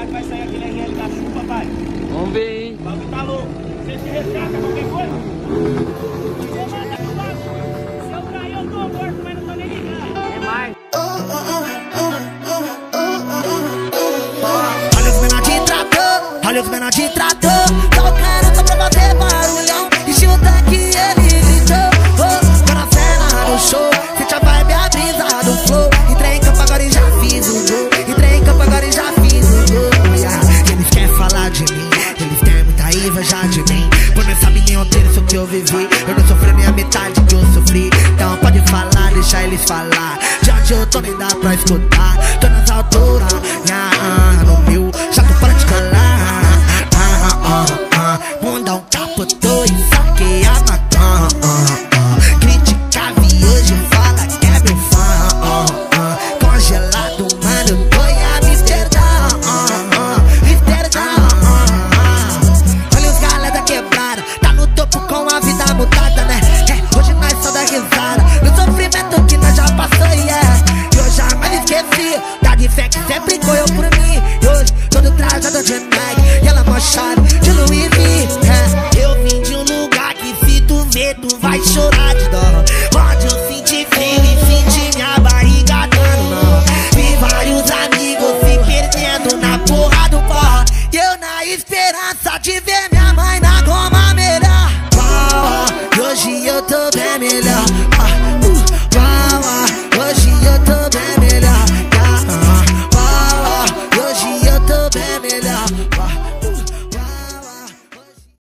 Será que vai sair aquele RL da chuva, pai? Vamos ver, hein? O bagulho tá louco. Você se resgata qualquer coisa? Você manda pro lado. Se eu cair, eu tô morto, mas não tô nem ligado. É mais. Olha os menor de trator, olha os menor de trator. Tocando só pra fazer barulhão. E chuta que ele gritou. Oh, tô na cena do show. Sente a vibe, a brisa do flow. Entrei em campo agora e já fiz o gol. Entrei em campo agora e já fiz o gol. Yeah. Eles querem falar de mim, eles têm muita inveja de mim. Pois não sabe nem o terço que eu vivi. Eu não sofri nem a metade que eu sofri. Então pode falar, deixa eles falar. De onde eu tô nem dá pra escutar. Tô nas alturas, no meu jato para de colar. Mundão capotou e saquei a maconha. Criticava e hoje fala que é meu fã. Congelado, mano, tô em Amsterdã. Olha os galera quebrada, tá no topo com a vida mudada, né? É, hoje nós só dá risada no sofrimento que nós já passou, yeah. E eu jamais esqueci da fé que sempre correu por mim. E hoje todo trajado de Nike e ela mochada de Louis V. É, eu vim de um lugar que se tu ver tu vai chorar de